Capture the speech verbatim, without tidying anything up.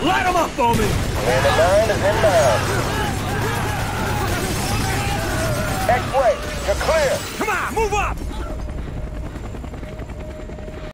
Light 'em up, Bowman! Commander nine is inbound. X-ray, you're clear.